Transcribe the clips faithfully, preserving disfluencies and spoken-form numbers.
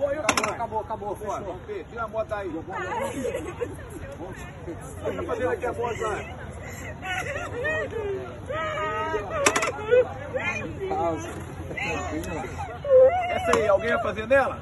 Acabou, acabou, fechou. Vamos ver, tira a moto aí. O que tá fazendo aqui a moto, né? Pausa. Essa aí, alguém vai fazer nela?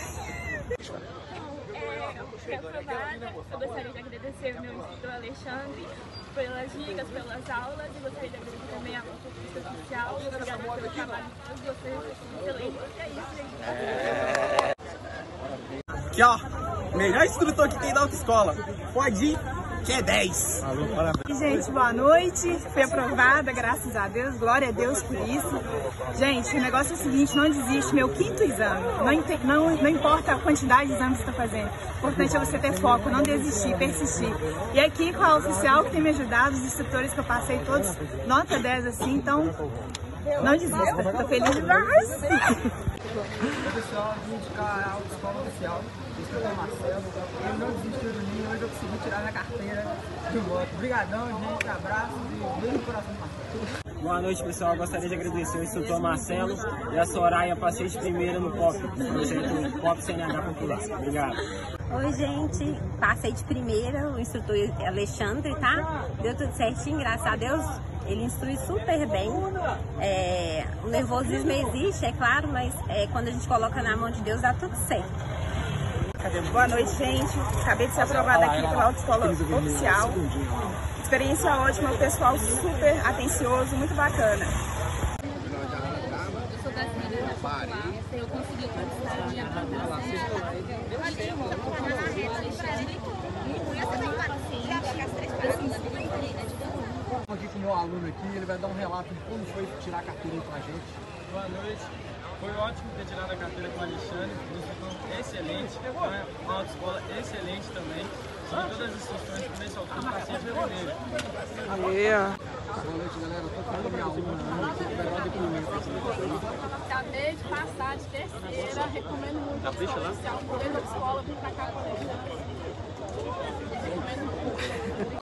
É, aprovada. Eu gostaria de agradecer ao meu instrutor Alexandre pelas dicas, pelas aulas, e gostaria de agradecer também a motorista oficial. Obrigada pelo trabalho de todos vocês, excelente. E é isso, gente. Aqui, ó, melhor instrutor que tem da autoescola. Pode ir, que é dez. Alô, parabéns. Gente, boa noite. Fui aprovada, graças a Deus. Glória a Deus por isso. Gente, o negócio é o seguinte, não desiste. Meu quinto exame. Não, não, não importa a quantidade de exames que você está fazendo. O importante é você ter foco, não desistir, persistir. E aqui com a oficial que tem me ajudado, os instrutores que eu passei todos, nota dez assim, então não desista. Tô feliz demais. Oi pessoal, vim indicar a autoescola oficial, o instrutor Marcelo. Ele não desistiu de mim, hoje eu consegui tirar minha carteira de moto. Obrigadão, gente, abraço e beijo no coração do Marcelo. Boa noite, pessoal. Eu gostaria de agradecer ao instrutor Marcelo e a Soraya, passei de primeira no P O P, projeto P O P C N H Popular. Obrigado. Oi, gente. Passei de primeira, o instrutor Alexandre, tá? Deu tudo certinho, graças a Deus. Ele instrui super bem. É, o nervosismo existe, é claro, mas é, quando a gente coloca na mão de Deus, dá tudo certo. Boa noite, gente. Acabei de ser aprovada aqui pela autoescola oficial. Experiência ótima, o pessoal super atencioso, muito bacana. Eu sou das meninas da Popular, eu consegui conquistar a minha aprovação. Eu achei muito bom, Alexandre, muito paciente, Estou aqui com o meu aluno aqui, ele vai dar um relato de como foi tirar a carteira pra gente. Boa noite. Foi ótimo ter tirado a carteira com o Alexandre, um instrutor excelente, uma autoescola excelente também. Segui todas as instruções do começo ao fim, passei de primeiro. Yeah. Boa noite, galera. Eu tô com a minha aluna aqui, que vai dar depoimento. Acabei de passar de terceira, recomendo muito a escola oficial, desde a escola, vim pra cá com o Alexandre. Recomendo muito.